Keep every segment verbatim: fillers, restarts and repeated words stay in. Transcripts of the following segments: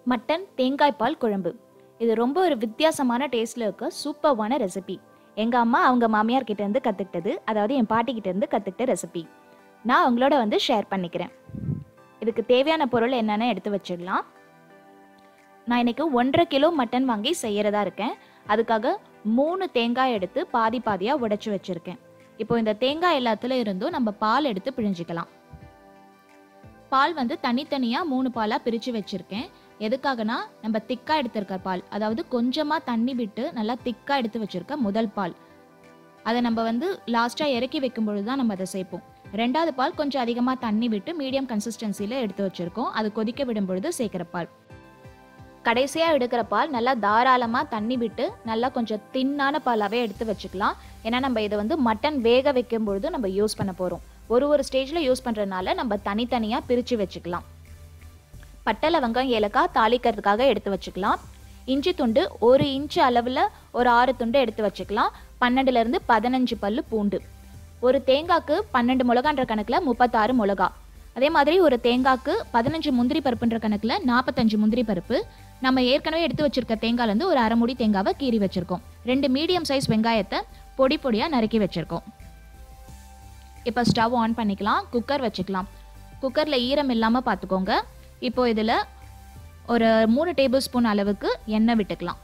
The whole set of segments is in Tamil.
மட்டன் தேங்காய் பால் குழம்பு. இது ரொம்ப ஒரு வித்தியாசமான டேஸ்ட்டில் இருக்க சூப்பர்வான ரெசிபி. எங்கள் அம்மா அவங்க மாமியார் கிட்டேருந்து கற்றுக்கிட்டது, அதாவது என் பாட்டிக்கிட்டேருந்து கற்றுக்கிட்ட ரெசிபி. நான் அவங்களோட வந்து ஷேர் பண்ணிக்கிறேன். இதுக்கு தேவையான பொருள் என்னென்னு எடுத்து வச்சிடலாம். நான் இன்றைக்கி ஒன்றரை கிலோ மட்டன் வாங்கி செய்கிறதா இருக்கேன். அதுக்காக மூணு தேங்காய் எடுத்து பாதி பாதியாக உடைச்சி வச்சுருக்கேன். இப்போ இந்த தேங்காய் எல்லாத்துல இருந்தும் நம்ம பால் எடுத்து பிழிஞ்சிக்கலாம். பால் வந்து தனித்தனியாக மூணு பாலாக பிரித்து வச்சுருக்கேன். எதுக்காகனா நம்ம திக்காக எடுத்திருக்க பால், அதாவது கொஞ்சமாக தண்ணி விட்டு நல்லா திக்காக எடுத்து வச்சுருக்க முதல் பால், அதை நம்ம வந்து லாஸ்ட்டாக இறக்கி வைக்கும் பொழுது தான் நம்ம அதை சேர்ப்போம். ரெண்டாவது பால் கொஞ்சம் அதிகமாக தண்ணி விட்டு மீடியம் கன்சிஸ்டன்சியில் எடுத்து வச்சுருக்கோம். அது கொதிக்க விடும் பொழுது சேர்க்குற பால். கடைசியாக எடுக்கிற பால் நல்லா தாராளமாக தண்ணி விட்டு நல்லா கொஞ்சம் தின்னான பாலாகவே எடுத்து வச்சுக்கலாம். ஏன்னா நம்ம இதை வந்து மட்டன் வேக வைக்கும் பொழுது நம்ம யூஸ் பண்ண போகிறோம். ஒரு ஒரு ஸ்டேஜில் யூஸ் பண்ணுறதுனால நம்ம தனித்தனியாக பிரித்து வச்சுக்கலாம். பட்டை லவங்கம் ஏலக்காய் தாளிக்கிறதுக்காக எடுத்து வச்சுக்கலாம். இஞ்சி துண்டு ஒரு இன்ச்சு அளவில் ஒரு ஆறு துண்டு எடுத்து வச்சுக்கலாம். பன்னெண்டுலேருந்து பதினஞ்சு பல்லு பூண்டு. ஒரு தேங்காய்க்கு பன்னெண்டு மிளகான்ற கணக்கில் முப்பத்தாறு மிளகா. அதே மாதிரி ஒரு தேங்காய்க்கு பதினஞ்சு முந்திரி பருப்புன்ற கணக்கில் நாற்பத்தஞ்சு முந்திரி பருப்பு. நம்ம ஏற்கனவே எடுத்து வச்சிருக்க தேங்காயிலேருந்து ஒரு அரை மூடி தேங்காவை கீறி வச்சுருக்கோம். ரெண்டு மீடியம் சைஸ் வெங்காயத்தை பொடி பொடியாக நறுக்கி வச்சுருக்கோம். இப்போ ஸ்டவ் ஆன் பண்ணிக்கலாம். குக்கர் வச்சுக்கலாம். குக்கரில் ஈரம் இல்லாமல் பார்த்துக்கோங்க. இப்போ இதில் ஒரு மூணு டேபிள் ஸ்பூன் அளவுக்கு எண்ணெய் விட்டுக்கலாம்.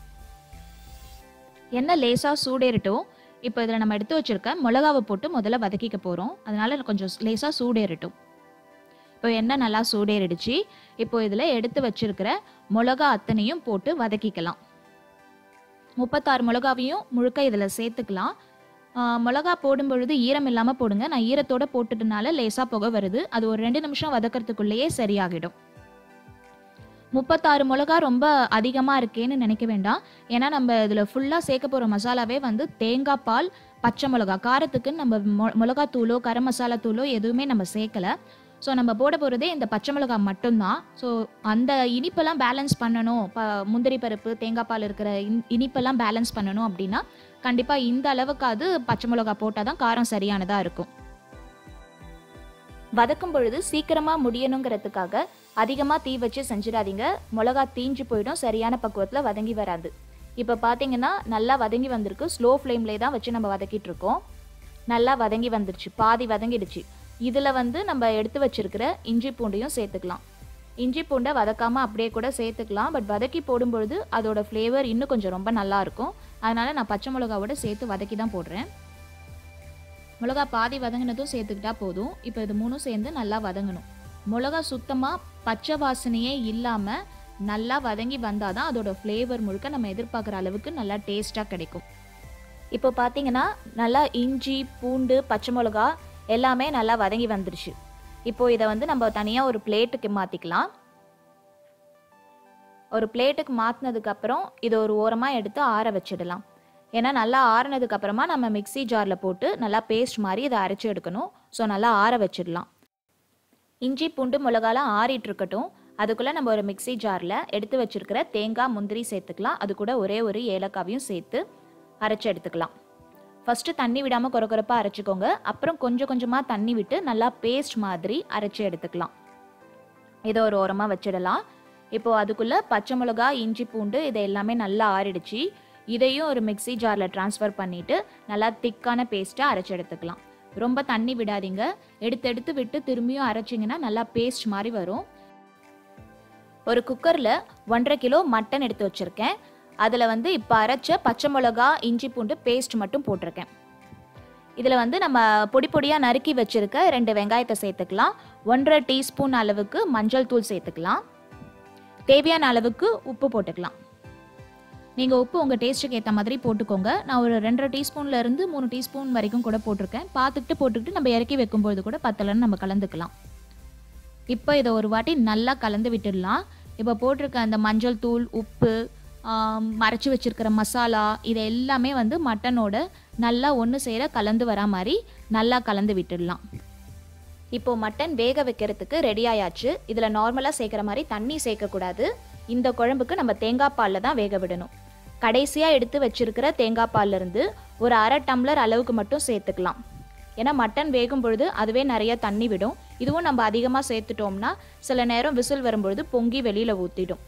எண்ணெய் லேசாக சூடேறட்டும். இப்போ இதில் நம்ம எடுத்து வச்சுருக்க மிளகாவை போட்டு முதல்ல வதக்கிக்க போகிறோம். அதனால் கொஞ்சம் லேசாக சூடேறட்டும். இப்போ எண்ணெய் நல்லா சூடேறிடுச்சு. இப்போ இதில் எடுத்து வச்சுருக்கிற மிளகா அத்தனையும் போட்டு வதக்கிக்கலாம். முப்பத்தாறு மிளகாவையும் முழுக்க இதில் சேர்த்துக்கலாம். மிளகா போடும் பொழுது ஈரம் இல்லாமல் போடுங்க. நான் ஈரத்தோடு போட்டுட்டனால லேசாக புகை வருது. அது ஒரு ரெண்டு நிமிஷம் வதக்கிறதுக்குள்ளேயே சரியாகிடும். முப்பத்தாறு மிளகா ரொம்ப அதிகமாக இருக்கேன்னு நினைக்க வேண்டாம். ஏன்னா நம்ம இதில் ஃபுல்லாக சேர்க்க போகிற மசாலாவே வந்து தேங்காய் பால், பச்சை மிளகா. காரத்துக்குன்னு நம்ம மொ மிளகா தூளோ கரம் மசாலா தூளோ எதுவுமே நம்ம சேர்க்கலை. ஸோ நம்ம போட போகிறதே இந்த பச்சை மிளகா மட்டும்தான். ஸோ அந்த இனிப்பெல்லாம் பேலன்ஸ் பண்ணணும், ப முந்திரி பருப்பு தேங்காய் பால் இருக்கிற இன் இனிப்பெல்லாம் பேலன்ஸ் பண்ணணும் அப்படின்னா கண்டிப்பாக இந்த அளவுக்காவது பச்சை மிளகா போட்டால் தான் காரம் சரியானதாக இருக்கும். வதக்கும் பொழுது சீக்கிரமாக முடியணுங்கிறதுக்காக அதிகமாக தீ வச்சு செஞ்சிடாதீங்க. மிளகா தீஞ்சு போயிடும், சரியான பக்குவத்தில் வதங்கி வராது. இப்போ பார்த்தீங்கன்னா நல்லா வதங்கி வந்திருக்கு. ஸ்லோ ஃப்ளேம்லேயே தான் வச்சு நம்ம வதக்கிட்டு இருக்கோம். நல்லா வதங்கி வந்துடுச்சு, பாதி வதங்கிடுச்சு. இதில் வந்து நம்ம எடுத்து வச்சிருக்கிற இஞ்சி பூண்டையும் சேர்த்துக்கலாம். இஞ்சி பூண்டை வதக்காமல் அப்படியே கூட சேர்த்துக்கலாம். பட் வதக்கி போடும்பொழுது அதோட ஃப்ளேவர் இன்னும் கொஞ்சம் ரொம்ப நல்லாயிருக்கும். அதனால் நான் பச்சை மிளகாவோட சேர்த்து வதக்கி தான் போடுறேன். மிளகா பாதி வதங்கினதும் சேர்த்துக்கிட்டா போதும். இப்போ இது மூணும் சேர்ந்து நல்லா வதங்கணும். மிளகா சுத்தமாக பச்சை வாசனையே இல்லாமல் நல்லா வதங்கி வந்தால் தான் அதோட ஃப்ளேவர் முழுக்க நம்ம எதிர்பார்க்குற அளவுக்கு நல்லா டேஸ்ட்டாக கிடைக்கும். இப்போ பார்த்தீங்கன்னா நல்லா இஞ்சி பூண்டு பச்சை மிளகா எல்லாமே நல்லா வதங்கி வந்துருச்சு. இப்போது இதை வந்து நம்ம தனியாக ஒரு பிளேட்டுக்கு மாற்றிக்கலாம். ஒரு பிளேட்டுக்கு மாற்றினதுக்கப்புறம் இதை ஒரு ஓரமாக எடுத்து ஆற வச்சிடலாம். ஏன்னா நல்லா ஆறினதுக்கப்புறமா நம்ம மிக்சி ஜாரில் போட்டு நல்லா பேஸ்ட் மாதிரி இதை அரைச்சி எடுக்கணும். ஸோ நல்லா ஆற வச்சிடலாம். இஞ்சி பூண்டு மிளகாலாம் ஆறிட்டு இருக்கட்டும். அதுக்குள்ளே நம்ம ஒரு மிக்சி ஜாரில் எடுத்து வச்சுருக்கிற தேங்காய் முந்திரி சேர்த்துக்கலாம். அது கூட ஒரே ஒரு ஏலக்காவையும் சேர்த்து அரைச்சி எடுத்துக்கலாம். ஃபஸ்ட்டு தண்ணி விடாமல் கொரகொரப்பாக அரைச்சிக்கோங்க. அப்புறம் கொஞ்சம் கொஞ்சமாக தண்ணி விட்டு நல்லா பேஸ்ட் மாதிரி அரைச்சி எடுத்துக்கலாம். இதை ஒரு ஓரமாக வச்சிடலாம். இப்போது அதுக்குள்ளே பச்சை மிளகா இஞ்சி பூண்டு இது எல்லாமே நல்லா ஆறிடுச்சு. இதையும் ஒரு மிக்சி ஜாரில் ட்ரான்ஸ்ஃபர் பண்ணிவிட்டு நல்லா திக்கான பேஸ்ட்டாக அரைச்சி எடுத்துக்கலாம். ரொம்ப தண்ணி விடாதீங்க. எடுத்து எடுத்து விட்டு திரும்பியும் அரைச்சிங்கன்னா நல்லா பேஸ்ட் மாதிரி வரும். ஒரு குக்கரில் ஒன்றரை கிலோ மட்டன் எடுத்து வச்சுருக்கேன். அதில் வந்து இப்போ அரைச்ச பச்சை மிளகா இஞ்சி பூண்டு பேஸ்ட் மட்டும் போட்டிருக்கேன். இதில் வந்து நம்ம பொடி பொடியாக நறுக்கி வச்சுருக்க ரெண்டு வெங்காயத்தை சேர்த்துக்கலாம். ஒன்றரை டீஸ்பூன் அளவுக்கு மஞ்சள் தூள் சேர்த்துக்கலாம். தேவையான அளவுக்கு உப்பு போட்டுக்கலாம். நீங்கள் உப்பு உங்கள் டேஸ்ட்டுக்கு ஏற்ற மாதிரி போட்டுக்கோங்க. நான் ஒரு ரெண்டரை டீஸ்பூன்லேருந்து மூணு டீஸ்பூன் வரைக்கும் கூட போட்டிருக்கேன். பார்த்துக்கிட்டு போட்டுக்கிட்டு நம்ம இறக்கி வைக்கும்போது கூட பத்தலைன்னு நம்ம கலந்துக்கலாம். இப்போ இதை ஒரு வாட்டி நல்லா கலந்து விட்டுடலாம். இப்போ போட்டிருக்க அந்த மஞ்சள் தூள் உப்பு மறைச்சி வச்சுருக்கிற மசாலா இது எல்லாமே வந்து மட்டனோட நல்லா ஒன்று சேர கலந்து வரா மாதிரி நல்லா கலந்து விட்டுடலாம். இப்போது மட்டன் வேக வைக்கிறதுக்கு ரெடி ஆயாச்சு. இதில் நார்மலாக சேர்க்குற மாதிரி தண்ணி சேர்க்கக்கூடாது. இந்த குழம்புக்கு நம்ம தேங்காய் பாலில் தான் வேக விடணும். கடைசியாக எடுத்து வச்சுருக்கிற தேங்காய் பால்லேருந்து ஒரு அரை டம்ளர் அளவுக்கு மட்டும் சேர்த்துக்கலாம். ஏன்னா மட்டன் வேகும் பொழுது அதுவே நிறைய தண்ணி விடும். இதுவும் நம்ம அதிகமாக சேர்த்துட்டோம்னா சில நேரம் விசில் வரும்பொழுது பொங்கி வெளியில் ஊற்றிடும்.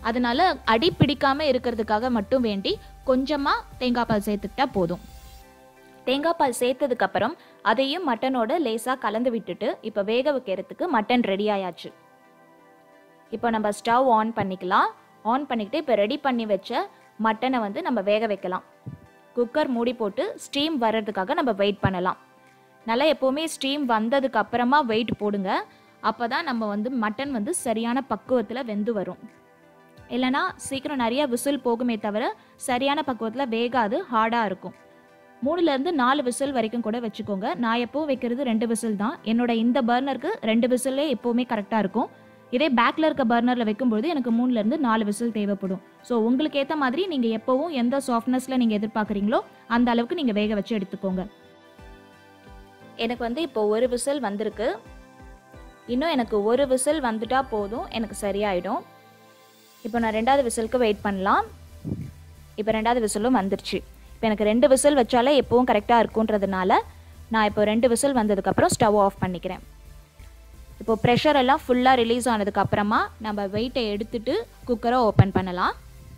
அதனால அடி பிடிக்காமல் இருக்கிறதுக்காக மட்டும் வேண்டி கொஞ்சமாக தேங்காய் பால் சேர்த்துக்கிட்டா போதும். தேங்காய் பால் சேர்த்ததுக்கப்புறம் அதையும் மட்டனோட லேசாக கலந்து விட்டுட்டு இப்போ வேக வைக்கிறதுக்கு மட்டன் ரெடி ஆயாச்சு. இப்போ நம்ம ஸ்டவ் ஆன் பண்ணிக்கலாம். ஆன் பண்ணிக்கிட்டு இப்போ ரெடி பண்ணி வச்ச மட்டனை வந்து நம்ம வேக வைக்கலாம். குக்கர் மூடி போட்டு ஸ்டீம் வர்றதுக்காக நம்ம வெயிட் பண்ணலாம். நல்லா எப்போவுமே ஸ்டீம் வந்ததுக்கு அப்புறமா வெயிட் போடுங்க. அப்போ தான் நம்ம வந்து மட்டன் வந்து சரியான பக்குவத்தில் வெந்து வரும். இல்லைனா சீக்கிரம் நிறைய விசில் போகுமே தவிர சரியான பக்குவத்தில் வேகாது, ஹார்டாக இருக்கும். மூணுலேருந்து நாலு விசில் வரைக்கும் கூட வச்சுக்கோங்க. நான் எப்போவும் வைக்கிறது ரெண்டு விசில் தான். என்னோட இந்த பர்னருக்கு ரெண்டு விசிலே எப்போவுமே கரெக்டாக இருக்கும். இதே பேக்கில் இருக்க பர்னரில் வைக்கும்பொழுது எனக்கு மூணுலேருந்து நாலு விசில் தேவைப்படும். ஸோ உங்களுக்கு ஏற்ற மாதிரி நீங்கள் எப்போவும் எந்த சாஃப்ட்னஸில் நீங்கள் எதிர்பார்க்குறீங்களோ அந்த அளவுக்கு நீங்கள் வேக வச்சு எடுத்துக்கோங்க. எனக்கு வந்து இப்போ ஒரு விசில் வந்திருக்கு. இன்னும் எனக்கு ஒரு விசில் வந்துட்டா போதும், எனக்கு சரியாயிடும். இப்போ நான் ரெண்டாவது விசிலுக்கு வெயிட் பண்ணலாம். இப்போ ரெண்டாவது விசிலும் வந்துருச்சு. இப்போ எனக்கு ரெண்டு விசில் வச்சாலே எப்போவும் கரெக்டாக இருக்குன்றதுனால நான் இப்போ ரெண்டு விசில் வந்ததுக்கப்புறம் ஸ்டவ் ஆஃப் பண்ணிக்கிறேன். இப்போ ப்ரெஷர் எல்லாம் ஃபுல்லாக ரிலீஸ் ஆனதுக்கப்புறமா நம்ம வெயிட்டை எடுத்துட்டு குக்கரை ஓப்பன் பண்ணலாம்.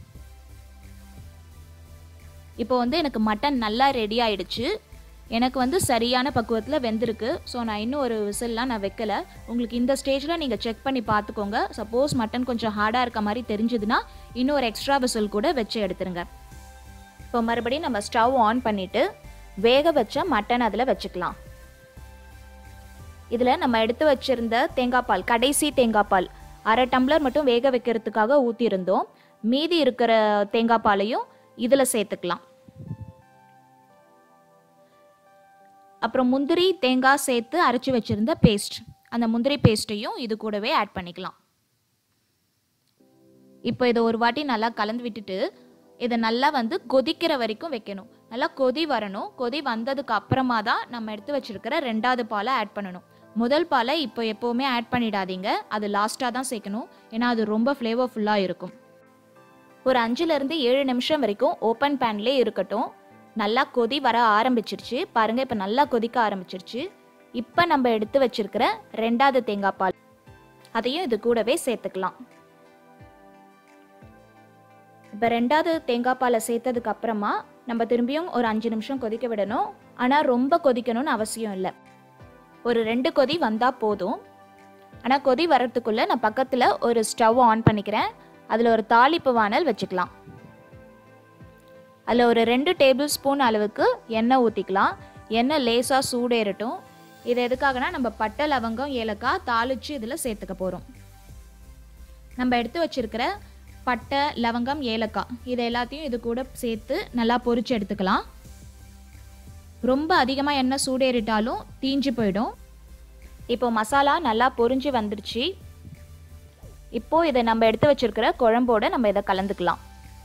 இப்போ வந்து எனக்கு மட்டன் நல்லா ரெடி ஆயிடுச்சு. எனக்கு வந்து சரியான பக்குவத்தில் வெந்திருக்கு. ஸோ நான் இன்னும் ஒரு விசில்லாம் நான் வைக்கலை. உங்களுக்கு இந்த ஸ்டேஜில் நீங்கள் செக் பண்ணி பார்த்துக்கோங்க. சப்போஸ் மட்டன் கொஞ்சம் ஹார்டாக இருக்க மாதிரி தெரிஞ்சுதுன்னா இன்னும் ஒரு எக்ஸ்ட்ரா விசில் கூட வச்சு எடுத்துருங்க. இப்போ மறுபடியும் நம்ம ஸ்டவ் ஆன் பண்ணிவிட்டு வேக வச்ச மட்டன் அதில் வச்சுக்கலாம். இதில் நம்ம எடுத்து வச்சுருந்த தேங்காய் பால், கடைசி தேங்காய் பால் அரை டம்ளர் மட்டும் வேக வைக்கிறதுக்காக ஊற்றிருந்தோம். மீதி இருக்கிற தேங்காய் பாலையும் இதில் சேர்த்துக்கலாம். அப்புறம் முந்திரி தேங்காய் சேர்த்து அரைச்சி வச்சுருந்த பேஸ்ட், அந்த முந்திரி பேஸ்ட்டையும் இது கூடவே ஆட் பண்ணிக்கலாம். இப்போ இதை ஒரு வாட்டி நல்லா கலந்து விட்டுட்டு இதை நல்லா வந்து கொதிக்கிற வரைக்கும் வைக்கணும். நல்லா கொதி வரணும். கொதி வந்ததுக்கு அப்புறமா தான் நம்ம எடுத்து வச்சிருக்கிற ரெண்டாவது பாலை ஆட் பண்ணணும். முதல் பாலை இப்போ எப்போவுமே ஆட் பண்ணிடாதீங்க. அது லாஸ்ட்டாக தான் சேர்க்கணும். ஏன்னா அது ரொம்ப ஃப்ளேவர்ஃபுல்லாக இருக்கும். ஒரு அஞ்சுலேருந்து ஏழு நிமிஷம் வரைக்கும் ஓப்பன் பேன்லேயே இருக்கட்டும். நல்லா கொதி வர ஆரம்பிச்சிருச்சு பாருங்கள். இப்போ நல்லா கொதிக்க ஆரம்பிச்சிருச்சு. இப்போ நம்ம எடுத்து வச்சிருக்கிற ரெண்டாவது தேங்காய் பால் அதையும் இது கூடவே சேர்த்துக்கலாம். இப்போ ரெண்டாவது தேங்காய் பாலை சேர்த்ததுக்கு அப்புறமா நம்ம திரும்பியும் ஒரு அஞ்சு நிமிஷம் கொதிக்க விடணும். ஆனால் ரொம்ப கொதிக்கணும்னு அவசியம் இல்லை. ஒரு ரெண்டு கொதி வந்தால் போதும். ஆனால் கொதி வர்றதுக்குள்ளே நான் பக்கத்தில் ஒரு ஸ்டவ் ஆன் பண்ணிக்கிறேன். அதில் ஒரு தாளிப்பு வானல் வச்சுக்கலாம். அதில் ஒரு ரெண்டு டேபிள் ஸ்பூன் அளவுக்கு எண்ணெய் ஊற்றிக்கலாம். எண்ணெய் லேசாக சூடேறட்டும். இது எதுக்காகனா நம்ம பட்டை லவங்கம் ஏலக்காய் தாளித்து இதில் சேர்த்துக்க போகிறோம். நம்ம எடுத்து வச்சிருக்கிற பட்டை லவங்கம் ஏலக்காய் இது எல்லாத்தையும் இது கூட சேர்த்து நல்லா பொரிச்சு எடுத்துக்கலாம். ரொம்ப அதிகமாக எண்ணெய் சூடேறிட்டாலும் தீஞ்சு போயிடும். இப்போ மசாலா நல்லா பொரிஞ்சு வந்துடுச்சு. இப்போ இதை நம்ம எடுத்து வச்சிருக்கிற குழம்போட நம்ம இதை கலந்துக்கலாம்.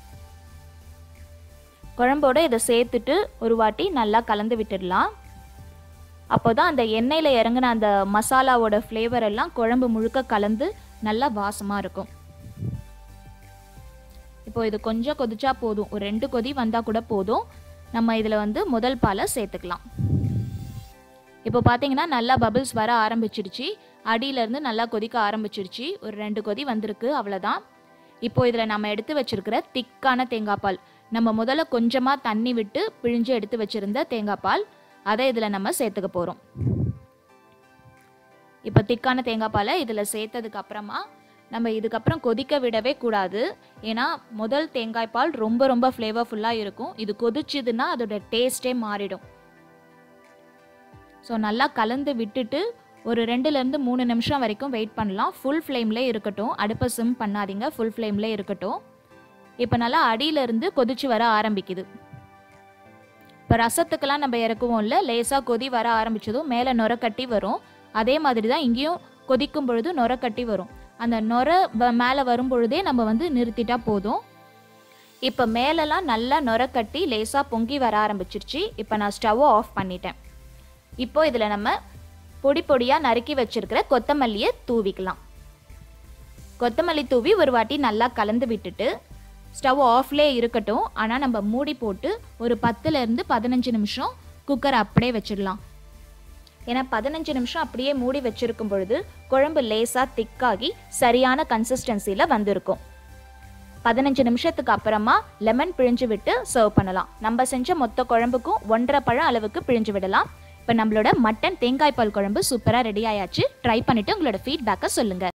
குழம்போட இதை சேர்த்துட்டு ஒரு வாட்டி நல்லா கலந்து விட்டுடலாம். அப்போ தான் அந்த எண்ணெயில் இறங்கின அந்த மசாலாவோட ஃப்ளேவர் எல்லாம் குழம்பு முழுக்க கலந்து நல்லா வாசமாக இருக்கும். இப்போ இது கொஞ்சம் கொதிச்சா போதும். ஒரு ரெண்டு கொதி வந்தால் கூட போதும். நம்ம இதில் வந்து முதல் பாலை சேர்த்துக்கலாம். இப்போ பார்த்தீங்கன்னா நல்லா பபிள்ஸ் வர ஆரம்பிச்சிடுச்சு. அடியிலேருந்து நல்லா கொதிக்க ஆரம்பிச்சிடுச்சு. ஒரு ரெண்டு கொதி வந்திருக்கு, அவ்வளோதான். இப்போ இதில் நம்ம எடுத்து வச்சிருக்கிற திக்கான தேங்காய் பால், நம்ம முதல்ல கொஞ்சமாக தண்ணி விட்டு பிழிஞ்சு எடுத்து வச்சுருந்த தேங்காய் பால் அதை இதில் நம்ம சேர்த்துக்க போகிறோம். இப்போ திக்கான தேங்காய் பாலை இதில் சேர்த்ததுக்கு அப்புறமா நம்ம இதுக்கப்புறம் கொதிக்க விடவே கூடாது. ஏன்னா முதல் தேங்காய் பால் ரொம்ப ரொம்ப ஃப்ளேவர்ஃபுல்லாக இருக்கும். இது கொதிச்சுதுன்னா அதோட டேஸ்ட்டே மாறிடும். ஸோ நல்லா கலந்து விட்டுட்டு ஒரு ரெண்டுலேருந்து மூணு நிமிஷம் வரைக்கும் வெயிட் பண்ணலாம். ஃபுல் ஃப்ளேம்லே இருக்கட்டும். அடுப்பை சிம் பண்ணாதீங்க, ஃபுல் ஃப்ளேம்லே இருக்கட்டும். இப்போ நல்லா அடியிலேருந்து கொதிச்சு வர ஆரம்பிக்குது. இப்போ ரசத்துக்கெல்லாம் நம்ம இறக்குவோம்ல, லேசாக கொதி வர ஆரம்பிச்சதும் மேலே நுர கட்டி வரும். அதே மாதிரி தான் இங்கேயும் கொதிக்கும் பொழுது நுர கட்டி வரும். அந்த நுர மேலே வரும் பொழுதே நம்ம வந்து நிறுத்திட்டா போதும். இப்போ மேலெல்லாம் நல்லா நுர கட்டி லேசாக பொங்கி வர ஆரம்பிச்சிருச்சு. இப்போ நான் ஸ்டவ்வை ஆஃப் பண்ணிட்டேன். இப்போ இதில் நம்ம பொடி பொடியாக நறுக்கி வச்சிருக்கிற கொத்தமல்லியை தூவிக்கலாம். கொத்தமல்லி தூவி ஒரு வாட்டி நல்லா கலந்து விட்டுட்டு ஸ்டவ் ஆஃப்லேயே இருக்கட்டும். ஆனால் நம்ம மூடி போட்டு ஒரு பத்துலேருந்து பதினஞ்சு நிமிஷம் குக்கரை அப்படியே வச்சிடலாம். ஏன்னா பதினஞ்சு நிமிஷம் அப்படியே மூடி வச்சிருக்கும் பொழுது குழம்பு லேசாக திக்காகி சரியான கன்சிஸ்டன்சியில் வந்திருக்கும். பதினஞ்சு நிமிஷத்துக்கு அப்புறமா லெமன் பிழிஞ்சு விட்டு சர்வ் பண்ணலாம். நம்ம செஞ்ச மொத்த குழம்புக்கும் ஒன்றரை பழம் அளவுக்கு பிழிஞ்சு விடலாம். இப்போ நம்மளோட மட்டன் தேங்காய் பால் குழம்பு சூப்பராக ரெடி ஆயாச்சு. ட்ரை பண்ணிட்டு உங்களோட ஃபீட்பேக்கை சொல்லுங்க.